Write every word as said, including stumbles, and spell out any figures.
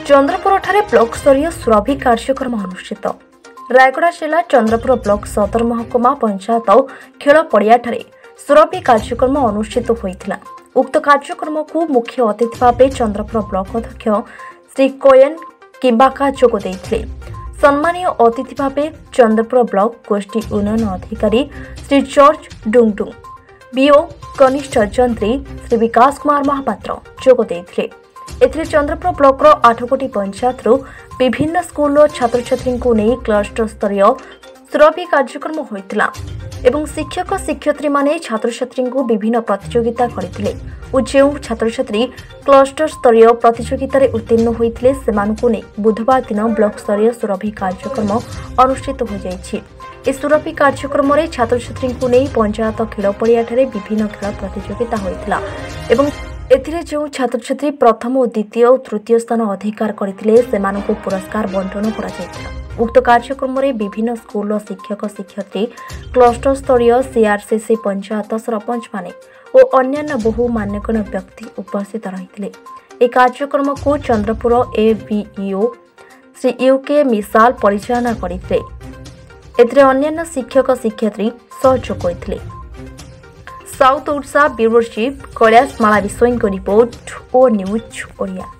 चंद्रपुर ठारे ब्लॉक स्तरीय सुरभि कार्यक्रम अनुष्ठित। रायगड़ा जिला चंद्रपुर ब्लॉक सदर महकुमा पंचायत खेल पड़िया ठारे सुरभि कार्यक्रम अनुष्ठित होइथिला। उक्त कार्यक्रम को मुख्य अतिथि भाव चंद्रपुर ब्लॉक अध्यक्ष श्री कोयन किंबाका जोग देइथिले। सम्मानीय अतिथि भाव चंद्रपुर ब्लॉक गोष्ठी उन्नयन अधिकारी श्री जॉर्ज डुंगडुंग, बीओ कनिष्ठ जंत्री श्री विकास कुमार महापात्र जोग देइथिले। एथिरे चंद्रपुर ब्लॉक रो आठ गोटी पंचायत रो विभिन्न स्कूल छात्र छात्री को नहीं क्लस्टर स्तरीय सुरभि कार्यक्रम होइतिला एवं शिक्षक शिक्षयित्री माने छात्र छात्री को विभिन्न प्रतियोगिता करथिले और जो छात्र छात्री क्लस्टर स्तरीय प्रतियोगिता रे उत्तीर्ण होइतिले सेमानकु नै बुधवार दिन ब्लॉक स्तरीय सुरभि कार्यक्रम अनुष्ठित हो जाइछि। ए सुरभि कार्यक्रम रे छात्र छात्री को नै पंचायत खेल पड़िया ठारे विभिन्न खेल प्रतियोगिता होइतिला एवं एथिरे जो छात्र छात्री प्रथम और द्वितीय और तृतीय स्थान अधिकार करथिले सेमानकु पुरस्कार बंटन करा जायतिला। उक्त कार्यक्रम रे विभिन्न स्कूल शिक्षक शिक्षयित्री क्लस्टर स्तरीय सीआरसीसी पंचायत सरपंच माने और अन्य बहु मान्यगण्य व्यक्ति उपस्थित रहिथिले। ए कार्यक्रम को चंद्रपुर एवीईओ श्री यूके मिसाल परिचालना करथिले। एथिरे अन्य शिक्षक शिक्षयित्री सहयोग करथिले। South Odisha bureau chief Kailash Mala विश्वईं रिपोर्ट ओ न्यूज ओडिया।